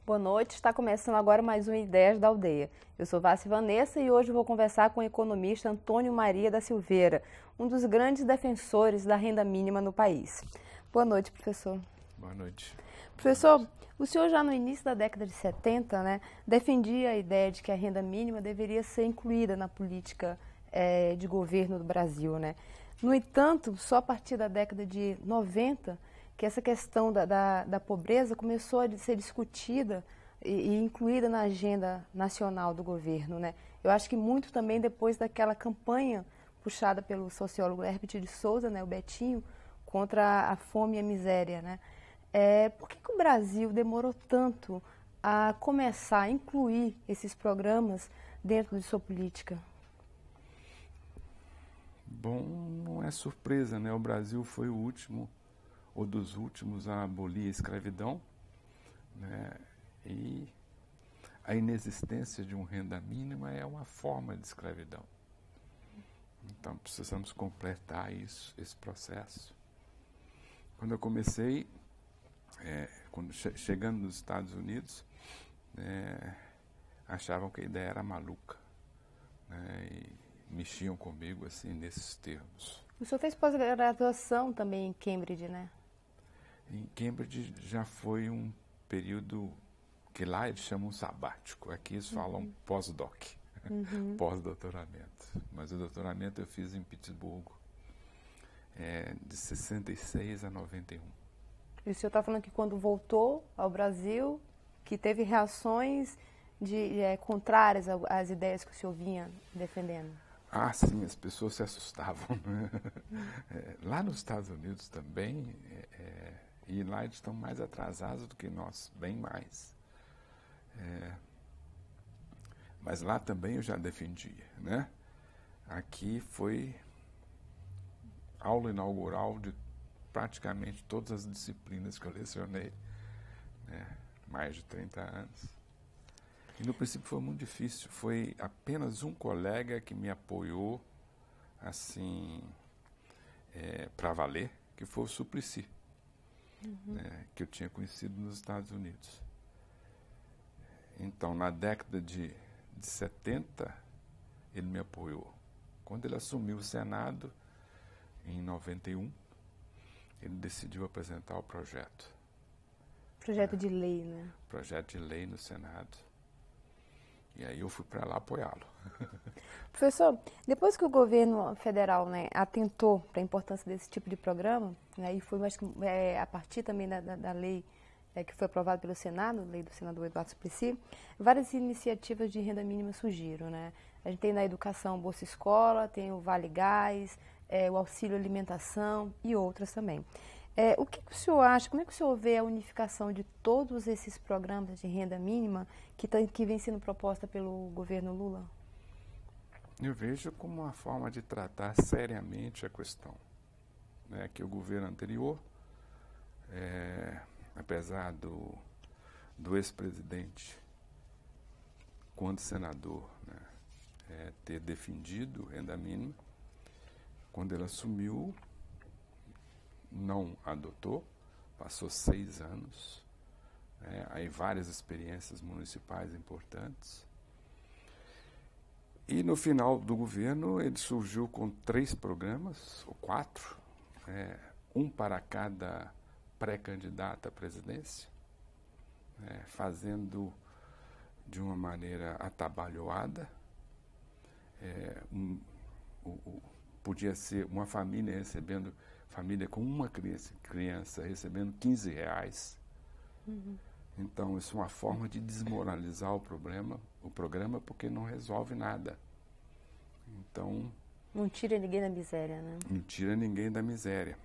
Boa noite, está começando agora mais um Ideias da Aldeia. Eu sou Vassi Vanessa e hoje vou conversar com o economista Antônio Maria da Silveira, um dos grandes defensores da renda mínima no país. Boa noite, professor. Boa noite. Professor, o senhor já no início da década de 70, defendia a ideia de que a renda mínima deveria ser incluída na política de governo do Brasil, né? No entanto, só a partir da década de 90 que essa questão da pobreza começou a ser discutida e incluída na agenda nacional do governo, né? Eu acho que muito também depois daquela campanha puxada pelo sociólogo Herbert de Souza, né, o Betinho, contra a fome e a miséria, né? Por que o Brasil demorou tanto a começar a incluir esses programas dentro de sua política? Bom, não é surpresa, né? O Brasil foi o último, ou dos últimos, a abolir a escravidão, né? E a inexistência de uma renda mínima é uma forma de escravidão. Então, precisamos completar esse processo. Quando eu comecei, chegando nos Estados Unidos, achavam que a ideia era maluca, né? E mexiam comigo assim nesses termos. O senhor fez pós-graduação também em Cambridge, né? Em Cambridge já foi um período que lá eles chamam sabático, aqui eles falam pós-doc, pós-doutoramento. Mas o doutoramento eu fiz em Pittsburgh, de 66 a 91. E o senhor está falando que quando voltou ao Brasil, que teve reações contrárias às ideias que o senhor vinha defendendo? Ah, sim, as pessoas se assustavam, né? Lá nos Estados Unidos também, e lá eles estão mais atrasados do que nós, bem mais. Mas lá também eu já defendia, né? Aqui foi aula inaugural de praticamente todas as disciplinas que eu lecionei, né? Mais de 30 anos. E no princípio foi muito difícil, foi apenas um colega que me apoiou, assim, para valer, que foi o Suplicy, que eu tinha conhecido nos Estados Unidos. Então, na década de 70, ele me apoiou. Quando ele assumiu o Senado, em 91, ele decidiu apresentar o projeto. Projeto de lei, né? Projeto de lei no Senado. E aí eu fui para lá apoiá-lo. Professor, depois que o governo federal, né, atentou para a importância desse tipo de programa, né, e foi acho que, a partir também da lei que foi aprovada pelo Senado, lei do senador Eduardo Suplicy, várias iniciativas de renda mínima surgiram, né? A gente tem na educação Bolsa Escola, tem o Vale Gás, o auxílio alimentação e outras também. O que o senhor acha, como é que o senhor vê a unificação de todos esses programas de renda mínima que vem sendo proposta pelo governo Lula? Eu vejo como uma forma de tratar seriamente a questão, né, que o governo anterior, apesar do ex-presidente, quando senador, né, ter defendido renda mínima, quando ele assumiu, não adotou, passou 6 anos, aí várias experiências municipais importantes. E no final do governo ele surgiu com 3 programas, ou 4, um para cada pré-candidato à presidência, fazendo de uma maneira atabalhoada. Podia ser uma família com uma criança recebendo R$15. Então, isso é uma forma de desmoralizar o programa, porque não resolve nada. Então, não tira ninguém da miséria, né? Não tira ninguém da miséria.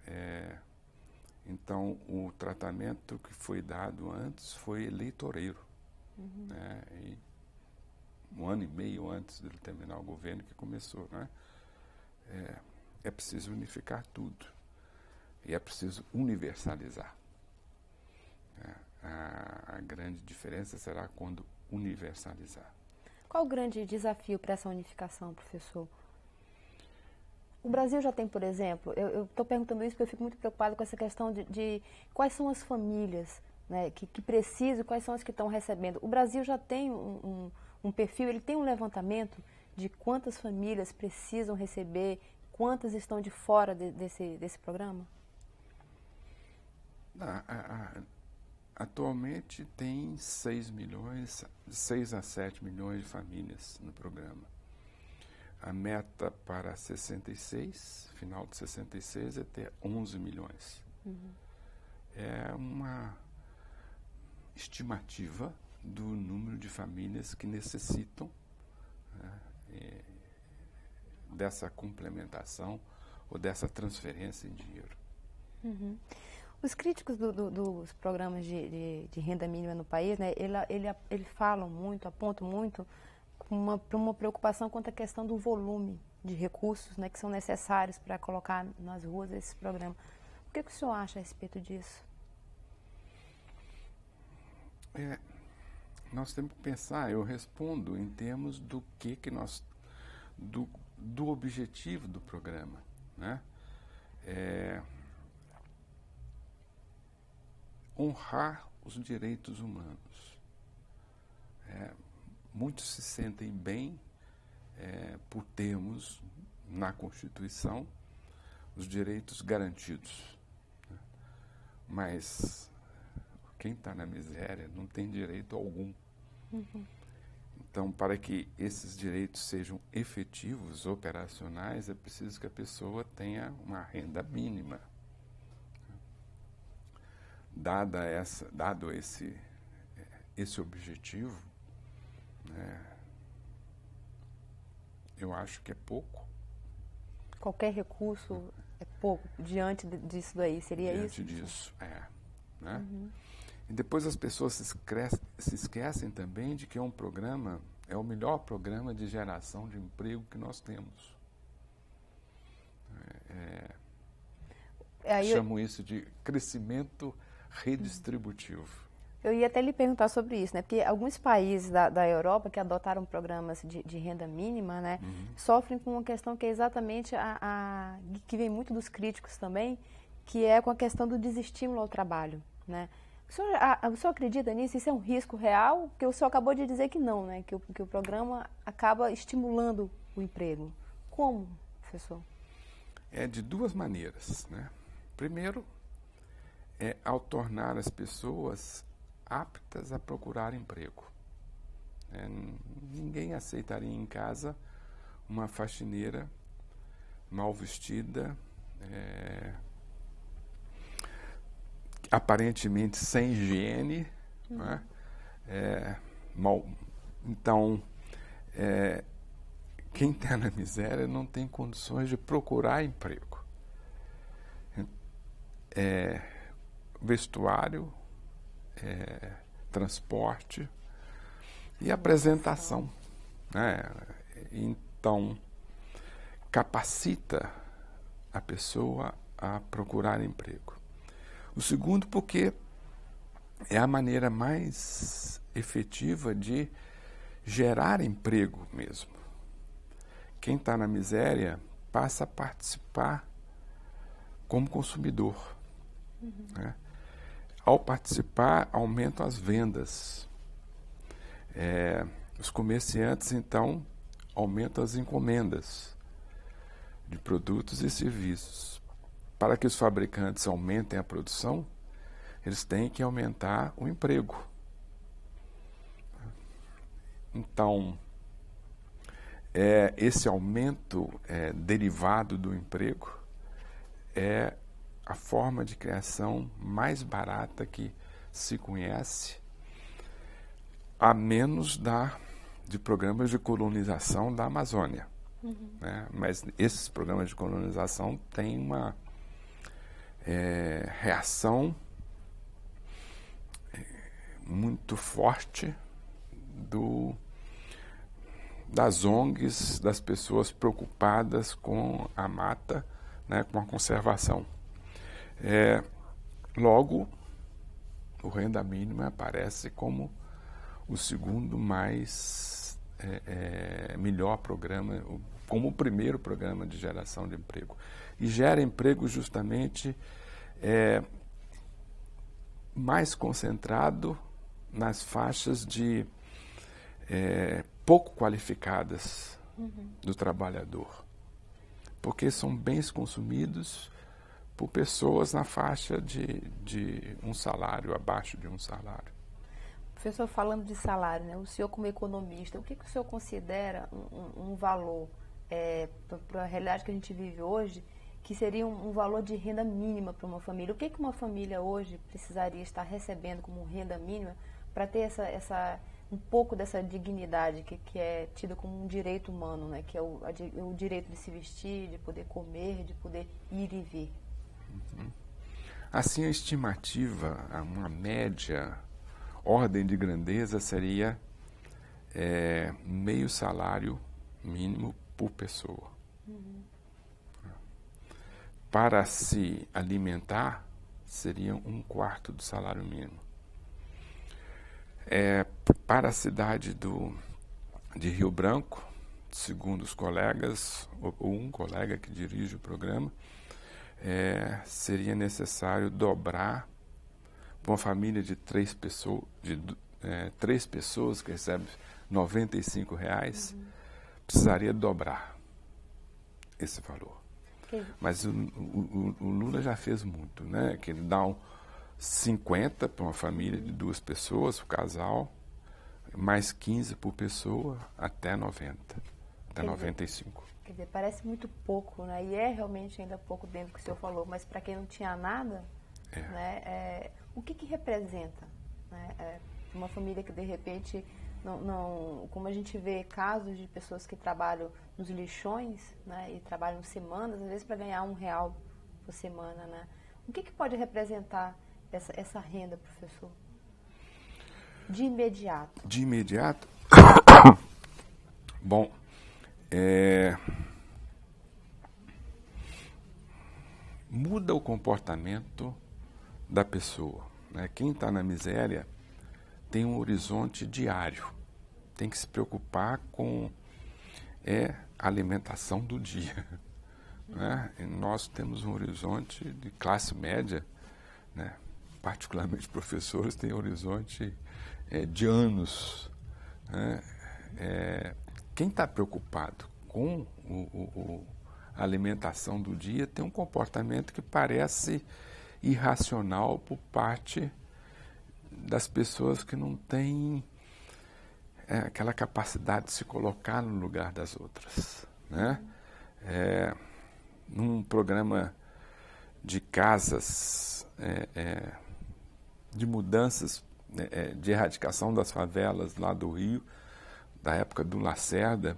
Então, o tratamento que foi dado antes foi eleitoreiro. Né? E 1 ano e meio antes de ele terminar o governo que começou, né? É preciso unificar tudo. E é preciso universalizar. A grande diferença será quando universalizar. Qual o grande desafio para essa unificação, professor? O Brasil já tem, por exemplo, eu estou perguntando isso porque eu fico muito preocupada com essa questão de quais são as famílias né, que precisam, quais são as que estão recebendo. O Brasil já tem um perfil, ele tem um levantamento de quantas famílias precisam receber, quantas estão de fora desse programa? Atualmente tem 6 a 7 milhões de famílias no programa. A meta para 66, final de 66, é ter 11 milhões. Uhum. É uma estimativa do número de famílias que necessitam, né, dessa complementação ou dessa transferência em dinheiro. Uhum. Os críticos dos programas de renda mínima no país, né, eles falam muito, apontam muito para uma preocupação quanto à questão do volume de recursos, né, que são necessários para colocar nas ruas esses programas. O que o senhor acha a respeito disso? Nós temos que pensar, eu respondo em termos do do objetivo do programa, né? Honrar os direitos humanos. Muitos se sentem bem por termos na Constituição os direitos garantidos, né? Mas quem está na miséria não tem direito algum. Uhum. Então, para que esses direitos sejam efetivos, operacionais, é preciso que a pessoa tenha uma renda mínima. Dado esse objetivo, né, eu acho que é pouco. Qualquer recurso é pouco diante disso daí, seria isso? Diante disso, né? Uhum. E depois as pessoas se esquecem também de que é o melhor programa de geração de emprego que nós temos. Chamo isso de crescimento redistributivo. Eu ia até lhe perguntar sobre isso, né? Porque alguns países da Europa que adotaram programas de renda mínima, né, sofrem com uma questão que é exatamente que vem muito dos críticos também, que é com a questão do desestímulo ao trabalho, né? O senhor acredita nisso? Isso é um risco real? Porque o senhor acabou de dizer que não, né? Que o programa acaba estimulando o emprego. Como, professor? De duas maneiras, né? Primeiro, ao tornar as pessoas aptas a procurar emprego. Ninguém aceitaria em casa uma faxineira mal vestida, aparentemente sem higiene, né? Então, quem está na miséria não tem condições de procurar emprego. Vestuário, transporte e apresentação, né? Então, capacita a pessoa a procurar emprego. O segundo, porque é a maneira mais efetiva de gerar emprego mesmo. Quem está na miséria passa a participar como consumidor, né? Ao participar, aumentam as vendas. Os comerciantes, então, aumentam as encomendas de produtos e serviços. Para que os fabricantes aumentem a produção, eles têm que aumentar o emprego. Então, esse aumento derivado do emprego é a forma de criação mais barata que se conhece, a menos de programas de colonização da Amazônia. Né? Mas esses programas de colonização têm uma reação muito forte das ONGs, das pessoas preocupadas com a mata, né, com a conservação. Logo, o renda mínima aparece como o segundo melhor programa, como o primeiro programa de geração de emprego. E gera emprego justamente mais concentrado nas faixas de pouco qualificadas do trabalhador, porque são bens consumidos por pessoas na faixa de um salário, abaixo de um salário. Professor, falando de salário, né, o senhor como economista, o que o senhor considera um valor para a realidade que a gente vive hoje, que seria um valor de renda mínima para uma família? O que uma família hoje precisaria estar recebendo como renda mínima para ter um pouco dessa dignidade que é tida como um direito humano, né? Que é o direito de se vestir, de poder comer, de poder ir e vir? Assim, a estimativa, uma média ordem de grandeza seria meio salário mínimo por pessoa. Para se alimentar, seria 1/4 do salário mínimo. Para a cidade de Rio Branco, segundo os colegas, ou um colega que dirige o programa, seria necessário dobrar para uma família de 3 pessoas, três pessoas que recebem R$95, precisaria dobrar esse valor. Mas o Lula já fez muito, né? Que ele dá 50 para uma família de 2 pessoas, o casal, mais 15 por pessoa, até 90, até 95. Quer dizer, parece muito pouco, né? E é realmente ainda pouco dentro do que o senhor falou, mas para quem não tinha nada, né? O que representa, né? Uma família que de repente não, como a gente vê casos de pessoas que trabalham nos lixões, né, e trabalham semanas, às vezes para ganhar R$1 por semana, né? O que pode representar essa renda, professor? De imediato. De imediato? Bom, muda o comportamento da pessoa, né? Quem está na miséria tem um horizonte diário, tem que se preocupar com a alimentação do dia, né? E nós temos um horizonte de classe média, né? Particularmente professores têm horizonte de anos, né? Quem está preocupado com a alimentação do dia tem um comportamento que parece irracional por parte das pessoas que não têm aquela capacidade de se colocar no lugar das outras, né? Num programa de casas, de mudanças, de erradicação das favelas lá do Rio, da época do Lacerda,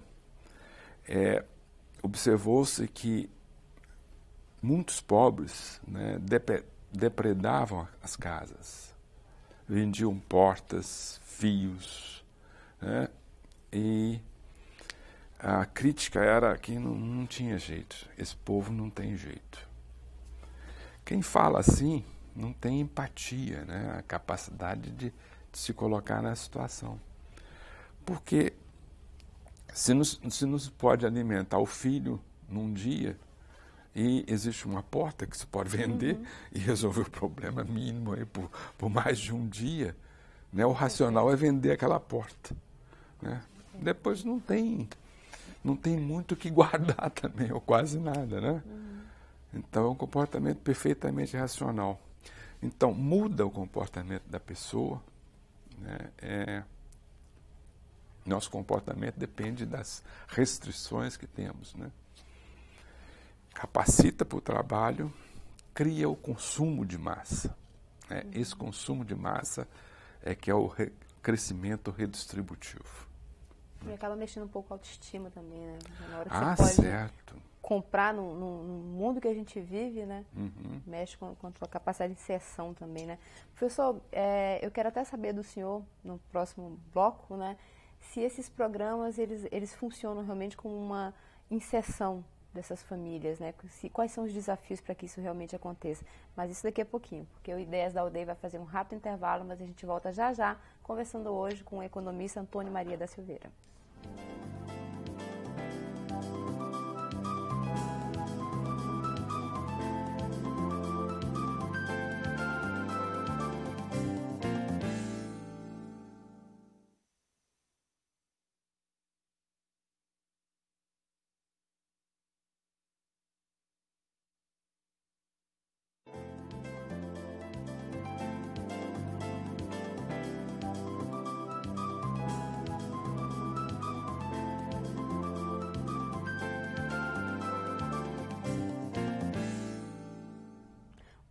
observou-se que muitos pobres, né, depredavam as casas, vendiam portas, fios, né, e a crítica era que não tinha jeito, esse povo não tem jeito. Quem fala assim não tem empatia, né, a capacidade de se colocar na situação. Porque se não se pode alimentar o filho num dia e existe uma porta que se pode vender e resolver o problema mínimo aí por mais de um dia, né, o racional é vender aquela porta, né? Depois não tem muito o que guardar também, ou quase nada, né? Então é um comportamento perfeitamente racional. Então muda o comportamento da pessoa, né? Nosso comportamento depende das restrições que temos, né? Capacita para o trabalho, cria o consumo de massa, né? Esse consumo de massa que é o crescimento redistributivo. E acaba mexendo um pouco a autoestima também, né? Na hora que você pode certo. comprar no mundo que a gente vive, né? Mexe com a sua capacidade de inserção também, né? Professor, eu quero até saber do senhor, no próximo bloco, né? Se esses programas, eles funcionam realmente como uma inserção dessas famílias, né? Quais são os desafios para que isso realmente aconteça. Mas isso daqui a pouquinho, porque o Ideias da Aldeia vai fazer um rápido intervalo, mas a gente volta já já, conversando hoje com o economista Antônio Maria da Silveira.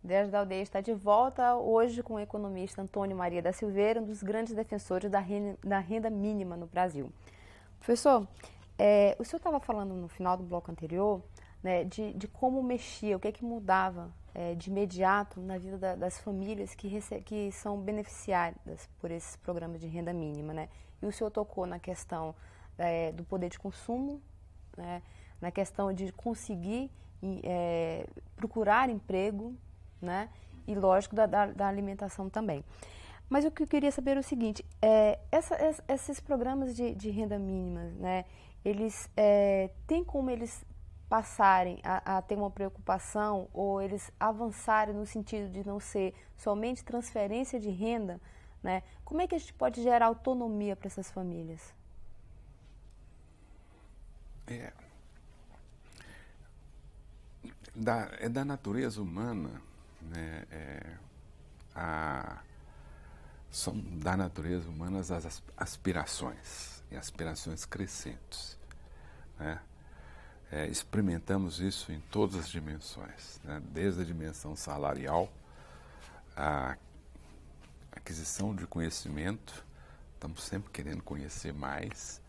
Diário da Aldeia está de volta hoje com o economista Antônio Maria da Silveira, um dos grandes defensores da renda mínima no Brasil. Professor, o senhor estava falando no final do bloco anterior, né, de como mexia, o que é que mudava de imediato na vida das famílias que são beneficiadas por esses programas de renda mínima, né? E o senhor tocou na questão do poder de consumo, né, na questão de conseguir procurar emprego, né, e lógico da alimentação também. Mas o que eu queria saber é o seguinte, esses programas de renda mínima, né, eles têm como eles passarem a ter uma preocupação ou eles avançarem no sentido de não ser somente transferência de renda, né? Como é que a gente pode gerar autonomia para essas famílias? É da natureza humana, né? São da natureza humana as aspirações, e aspirações crescentes, né? Experimentamos isso em todas as dimensões, né? Desde a dimensão salarial, a aquisição de conhecimento, estamos sempre querendo conhecer mais,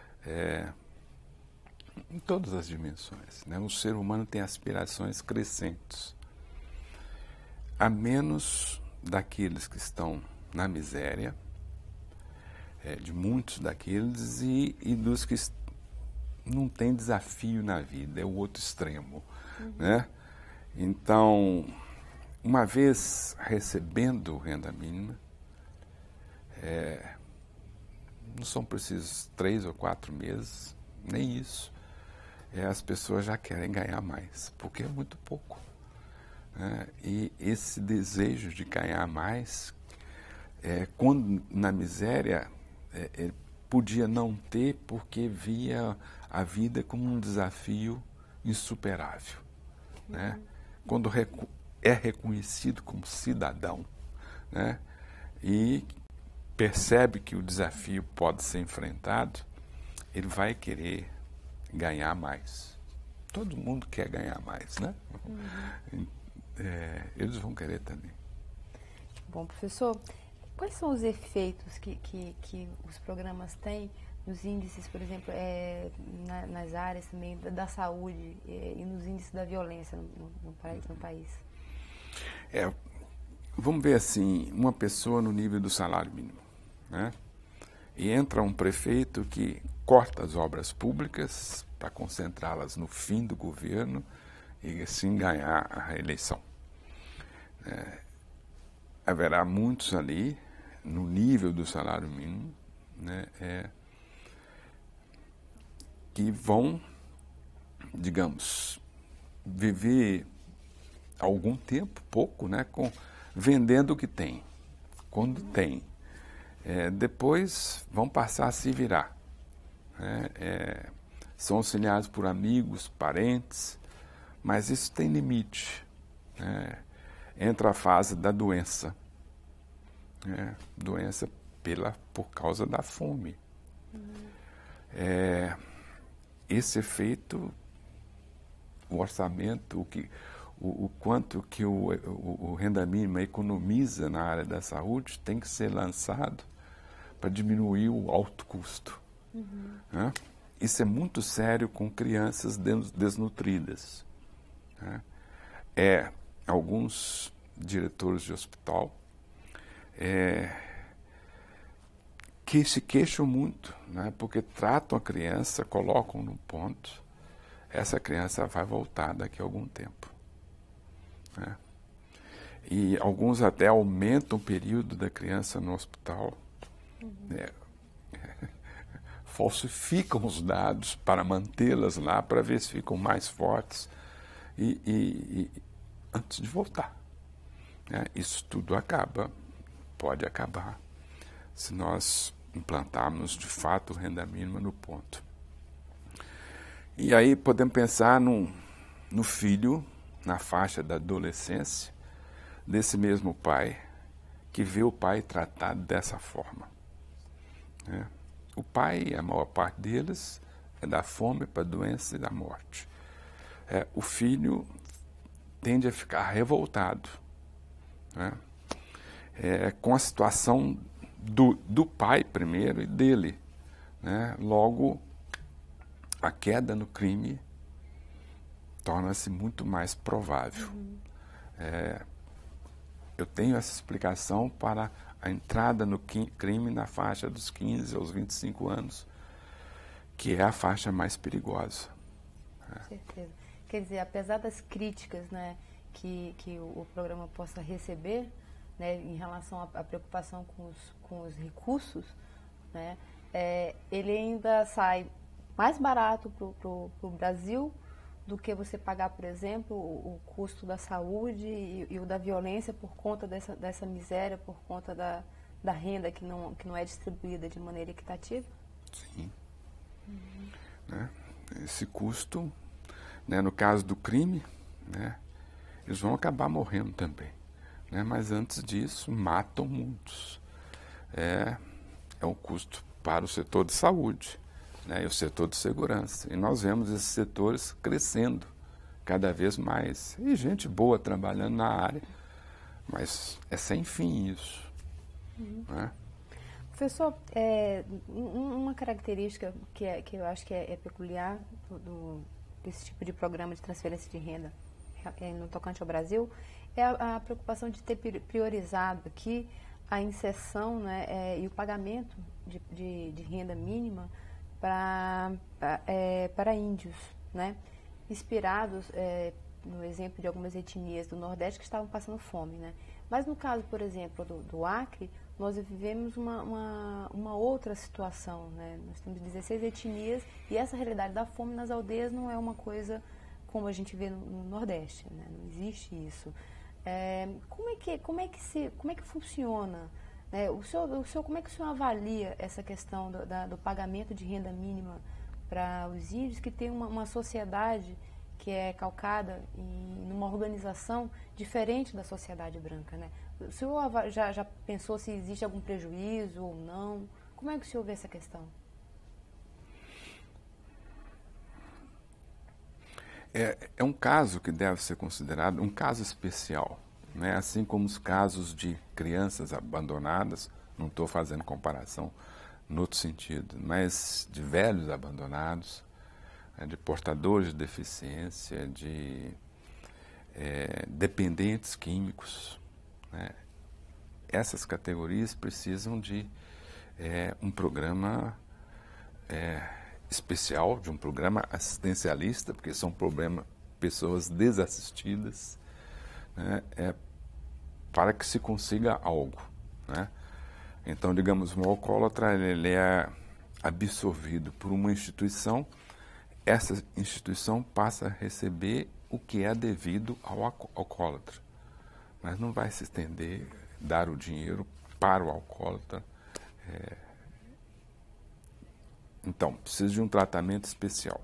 em todas as dimensões, né? O ser humano tem aspirações crescentes, a menos daqueles que estão na miséria, de muitos daqueles e dos que não têm desafio na vida, é o outro extremo, né? Então, uma vez recebendo renda mínima, não são precisos 3 ou 4 meses, nem isso. As pessoas já querem ganhar mais, porque é muito pouco, né? E esse desejo de ganhar mais, quando na miséria, podia não ter porque via a vida como um desafio insuperável, né? Quando é reconhecido como cidadão, né, e percebe que o desafio pode ser enfrentado, ele vai querer ganhar mais. Todo mundo quer ganhar mais, né? Eles vão querer também. Bom, professor, quais são os efeitos que os programas têm nos índices, por exemplo, nas áreas também da saúde e nos índices da violência no país? Vamos ver assim, uma pessoa no nível do salário mínimo, né? E entra um prefeito que corta as obras públicas para concentrá-las no fim do governo e assim ganhar a reeleição. Haverá muitos ali, no nível do salário mínimo, né, que vão, digamos, viver algum tempo, pouco, né, vendendo o que tem, quando tem. Depois vão passar a se virar, né? São auxiliados por amigos, parentes, mas isso tem limite, né? Entra a fase da doença, né? Doença por causa da fome. Esse efeito, o orçamento, o quanto que o renda mínima economiza na área da saúde tem que ser lançado para diminuir o alto custo. Né? Isso é muito sério com crianças desnutridas, né? Alguns diretores de hospital que se queixam muito, né? Porque tratam a criança, colocam num ponto, essa criança vai voltar daqui a algum tempo, né? E alguns até aumentam o período da criança no hospital, falsificam os dados para mantê-las lá, para ver se ficam mais fortes e antes de voltar, né? Isso tudo pode acabar, se nós implantarmos de fato renda mínima no ponto. E aí podemos pensar no filho, na faixa da adolescência, desse mesmo pai, que vê o pai tratado dessa forma, né? O pai, a maior parte deles, é da fome para a doença e da morte. O filho tende a ficar revoltado, né? Com a situação do pai primeiro e dele, né? Logo, a queda no crime torna-se muito mais provável. Eu tenho essa explicação para a entrada no crime na faixa dos 15 aos 25 anos, que é a faixa mais perigosa. Com certeza. Quer dizer, apesar das críticas, né, que o programa possa receber, né, em relação à preocupação com os recursos, né, ele ainda sai mais barato para o Brasil do que você pagar, por exemplo, o custo da saúde e o da violência por conta dessa miséria, por conta da renda que não é distribuída de maneira equitativa? Sim. Né? Esse custo, né, no caso do crime, né, eles vão acabar morrendo também. Né? Mas antes disso, matam muitos. É um custo para o setor de saúde, né, e o setor de segurança. E nós vemos esses setores crescendo cada vez mais. E gente boa trabalhando na área, mas é sem fim isso. Né? Professor, uma característica que eu acho que é peculiar desse tipo de programa de transferência de renda no tocante ao Brasil é a preocupação de ter priorizado aqui a inserção, né, e o pagamento de renda mínima para índios, né, inspirados no exemplo de algumas etnias do Nordeste que estavam passando fome, né? Mas no caso, por exemplo, do Acre, nós vivemos uma outra situação, né? Nós temos 16 etnias e essa realidade da fome nas aldeias não é uma coisa como a gente vê no Nordeste, né? Não existe isso. Como é que funciona? O senhor, como é que o senhor avalia essa questão do pagamento de renda mínima para os índios que tem uma sociedade que é calcada numa organização diferente da sociedade branca, né? O senhor já pensou se existe algum prejuízo ou não? Como é que o senhor vê essa questão? É um caso que deve ser considerado um caso especial, né? Assim como os casos de crianças abandonadas, não estou fazendo comparação no outro sentido, mas de velhos abandonados, de portadores de deficiência, de dependentes químicos, né? Essas categorias precisam de um programa especial, de um programa assistencialista, porque são pessoas desassistidas, né? Para que se consiga algo, né? Então, digamos, um alcoólatra, ele é absorvido por uma instituição, essa instituição passa a receber o que é devido ao alcoólatra, mas não vai se estender, dar o dinheiro para o alcoólatra. Então, precisa de um tratamento especial.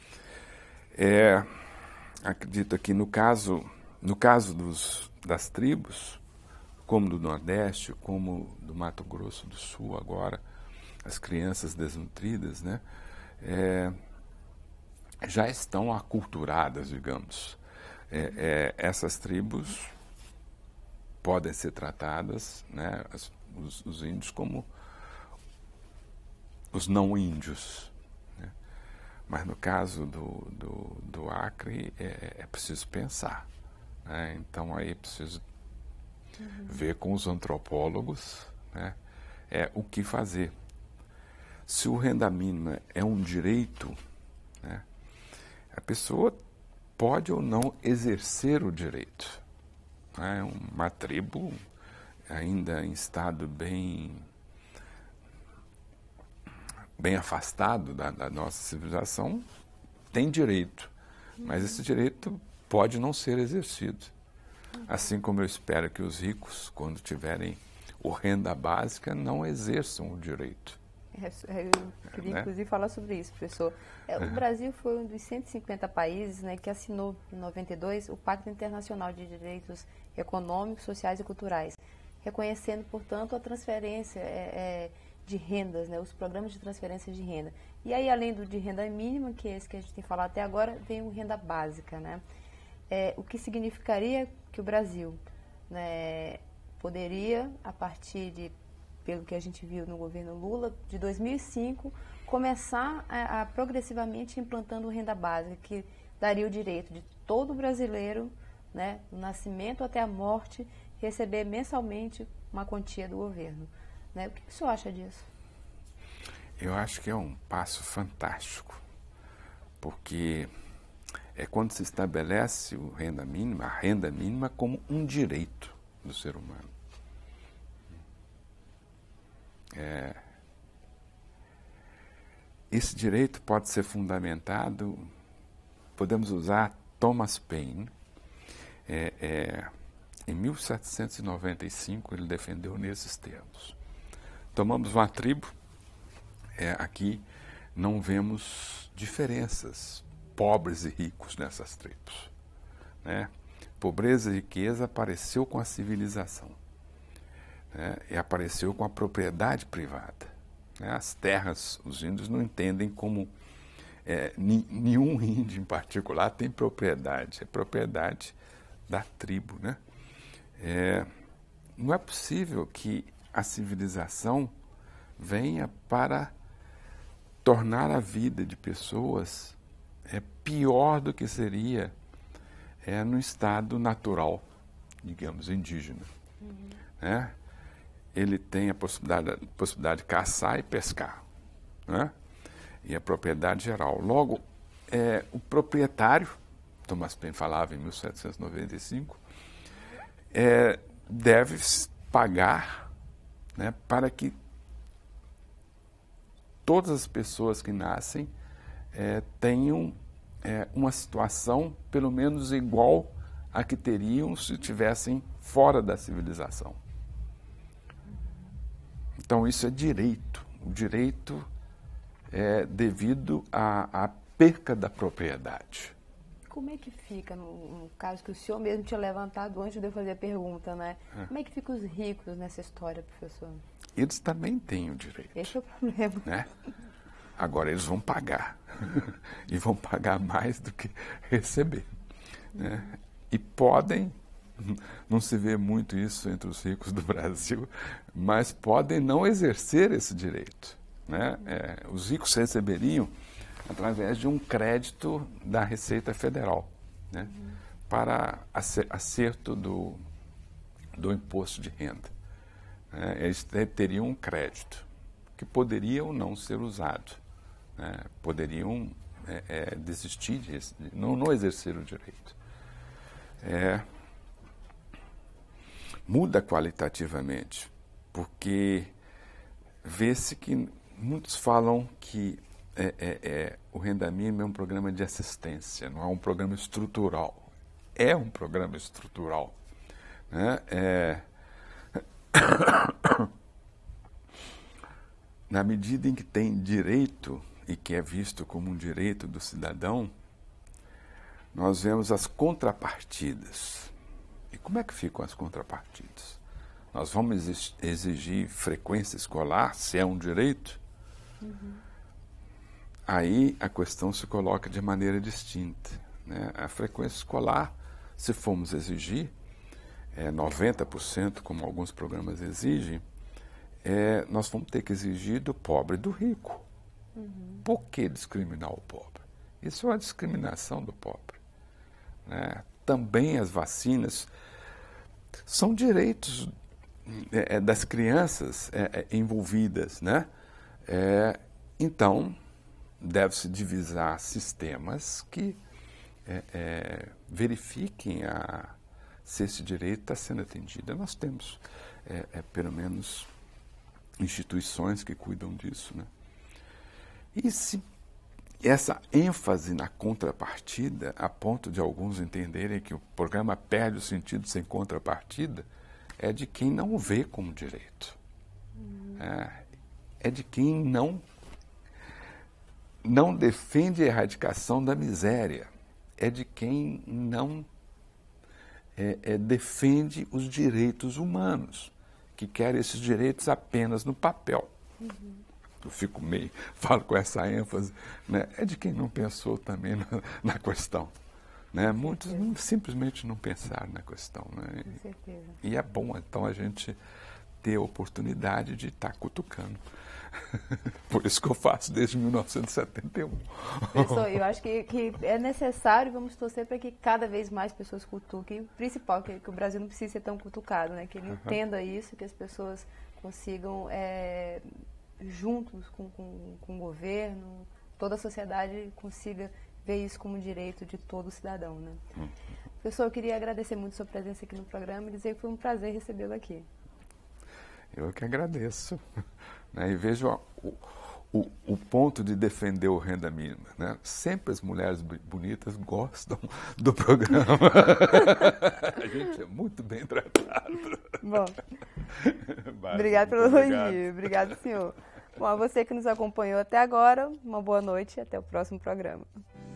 Acredito que no caso das tribos, como do Nordeste, como do Mato Grosso do Sul agora, as crianças desnutridas, né, já estão aculturadas, digamos. Essas tribos podem ser tratadas, né, os índios como os não índios, né? Mas no caso do Acre é preciso pensar, né? Então aí é preciso ver com os antropólogos, né, o que fazer. Se o renda mínima é um direito, né, a pessoa pode ou não exercer o direito. Né? Uma tribo ainda em estado bem afastado da nossa civilização tem direito, mas esse direito pode não ser exercido. Assim como eu espero que os ricos, quando tiverem renda básica, não exerçam o direito. Eu queria, inclusive, falar sobre isso, professor. O Brasil foi um dos 150 países, né, que assinou, em 92, o Pacto Internacional de Direitos Econômicos, Sociais e Culturais, reconhecendo, portanto, a transferência de rendas, né, os programas de transferência de renda. E aí, além de renda mínima, que é esse que a gente tem falado até agora, vem o renda básica, né? O que significaria que o Brasil, né, poderia, a partir de, pelo que a gente viu no governo Lula, de 2005, começar a progressivamente implantando renda básica, que daria o direito de todo brasileiro, né, do nascimento até a morte, receber mensalmente uma quantia do governo. Né? O que o senhor acha disso? Eu acho que é um passo fantástico, porque é quando se estabelece a renda mínima como um direito do ser humano. Esse direito pode ser fundamentado, podemos usar Thomas Paine. Em 1795 ele defendeu nesses termos. Tomamos uma tribo, aqui não vemos diferenças, pobres e ricos nessas tribos, né? Pobreza e riqueza apareceu com a civilização, né? E apareceu com a propriedade privada, né? As terras, os índios não entendem como nenhum índio em particular tem propriedade, é propriedade da tribo, né? Não é possível que a civilização venha para tornar a vida de pessoas pior do que seria no estado natural, digamos, indígena. Uhum. Né? Ele tem a possibilidade de caçar e pescar, né? E a propriedade geral. Logo, o proprietário, Thomas Paine falava em 1795, deve pagar, né, para que todas as pessoas que nascem tenham uma situação pelo menos igual à que teriam se estivessem fora da civilização. Então isso é direito. O direito é devido à perca da propriedade. Como é que fica, no caso que o senhor mesmo tinha levantado antes de eu fazer a pergunta, né? Como é que ficam os ricos nessa história, professor? Eles também têm o direito. Esse é o problema. Né? Agora eles vão pagar. E vão pagar mais do que receber. Né? E podem, não se vê muito isso entre os ricos do Brasil, mas podem não exercer esse direito. Né? Os ricos receberiam através de um crédito da Receita Federal, né? Para acerto do imposto de renda. Eles teriam um crédito que poderia ou não ser usado, né? Poderiam desistir disso, não exercer o direito. Muda qualitativamente, porque vê-se que muitos falam que o Renda Mínima é um programa de assistência, não é um programa estrutural. É um programa estrutural, né? Na medida em que tem direito e que é visto como um direito do cidadão, nós vemos as contrapartidas. E como é que ficam as contrapartidas? Nós vamos exigir frequência escolar, se é um direito? Uhum. Aí a questão se coloca de maneira distinta, né? A frequência escolar, se formos exigir 90%, como alguns programas exigem, nós vamos ter que exigir do pobre e do rico. Uhum. Por que discriminar o pobre? Isso é uma discriminação do pobre, né? Também as vacinas são direitos das crianças envolvidas, né? Então, deve-se divisar sistemas que verifiquem se esse direito está sendo atendido. Nós temos, pelo menos, instituições que cuidam disso, né? E se essa ênfase na contrapartida, a ponto de alguns entenderem que o programa perde o sentido sem contrapartida, é de quem não o vê como direito. É de quem não defende a erradicação da miséria, é de quem não defende os direitos humanos, que quer esses direitos apenas no papel. Uhum. Eu falo com essa ênfase, né? É de quem não pensou também na questão. né? Muitos simplesmente não pensaram na questão, né? Com certeza. E é bom, então, a gente ter a oportunidade de estar cutucando. Por isso que eu faço desde 1971. Professor, eu acho que é necessário, vamos torcer para que cada vez mais pessoas cutuquem. O principal, que o Brasil não precisa ser tão cutucado, né? Que ele entenda isso, que as pessoas consigam, juntos com o governo, toda a sociedade consiga ver isso como direito de todo cidadão, né? Professor, eu queria agradecer muito a sua presença aqui no programa e dizer que foi um prazer recebê-lo aqui. Eu que agradeço, né? E vejo o ponto de defender o renda mínima, né? Sempre as mulheres bonitas gostam do programa. A gente é muito bem tratado. Bom, obrigado pelo elogio. Obrigado, senhor. Bom, a você que nos acompanhou até agora, uma boa noite e até o próximo programa.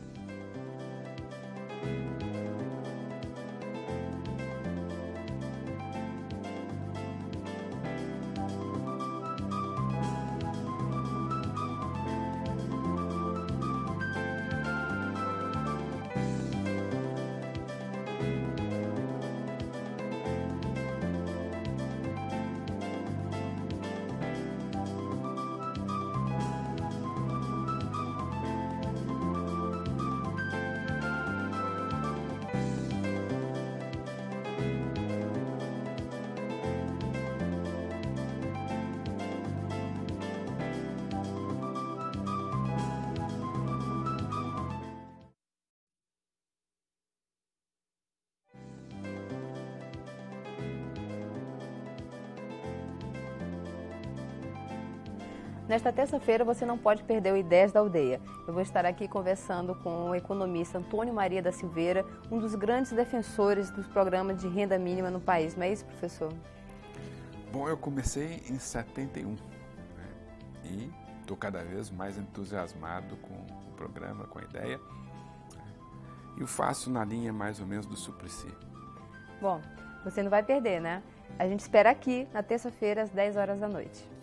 Nesta terça-feira você não pode perder o Ideias da Aldeia. Eu vou estar aqui conversando com o economista Antônio Maria da Silveira, um dos grandes defensores dos programas de renda mínima no país. Não é isso, professor? Bom, eu comecei em 71, né? E estou cada vez mais entusiasmado com o programa, com a ideia. E o faço na linha mais ou menos do Suplicy. Bom, você não vai perder, né? A gente espera aqui na terça-feira às 10 horas da noite.